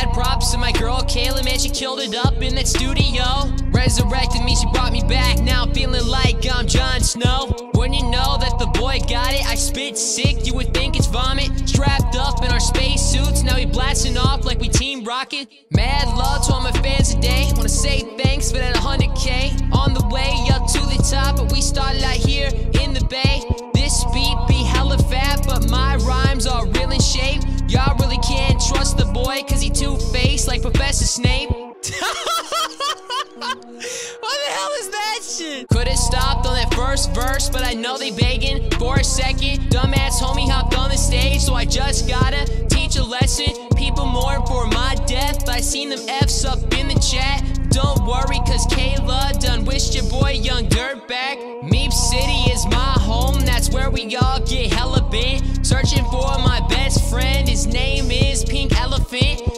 Mad props to my girl Kayla, man, she killed it up in that studio. Resurrected me, she brought me back, now I'm feeling like I'm Jon Snow. When you know that the boy got it, I spit sick, you would think it's vomit. Strapped up in our space suits, now we blasting off like we Team Rocket. Mad love to all my fans today, wanna say thanks for that 100K. On the way up to the top, but we started out here in the bay. This beat be hella fat, but my rhymes are real in shape. Y'all really can't trust the boy, cause he two-faced like Professor Snape. What the hell is that shit? Could've stopped on that first verse, but I know they begging for a second. Dumbass homie hopped on the stage, so I just gotta teach a lesson. People mourn for my death, I seen them F's up in the chat. Don't worry, cause Kayla done wished your boy young dirtbag. Meep City is my home, that's where we all get hella bent. Searching for my best friend, his name is Pink Elephant.